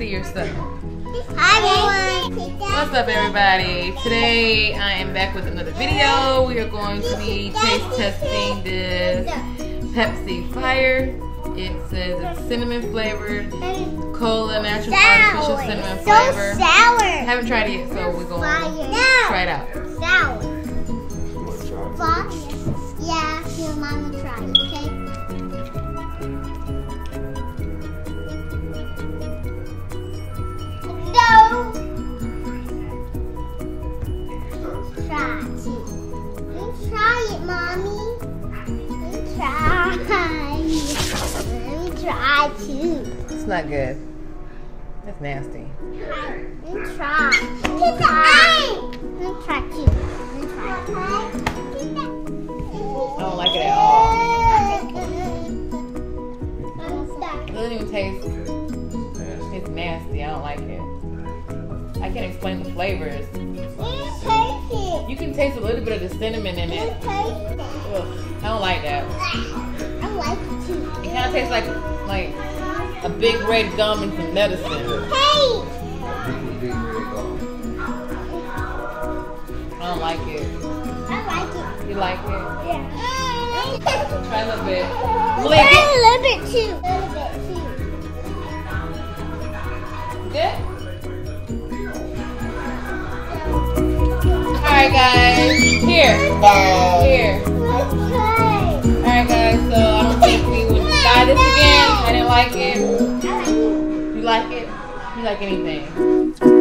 see yourself. Hi everyone. What's up everybody? Today I am back with another video. We are going to be taste testing this Pepsi Fire. It says it's cinnamon flavored, cola, natural artificial cinnamon flavor. So sour. Haven't tried it yet, so we're going to try it out. Sour. Fox? Yeah, your mom will try it, okay? No! Try it. You try it, Mommy. You try. Let me try too. It's not good. That's nasty. You try. You try. You try too. You try. I don't like it at all. It doesn't even taste. It's nasty. I don't like it. I can't explain the flavors. You can taste a little bit of the cinnamon in it. Ugh, I don't like that. I like it too. It kind of tastes like a big red gum and some medicine. Hey! I don't like it. I like it. You like it? Yeah. Try a little bit. Try a little bit too. Good? Alright guys, here. Let's try. Alright guys, so I don't think we would try this again. I didn't like it. I like it. You like it? You like anything?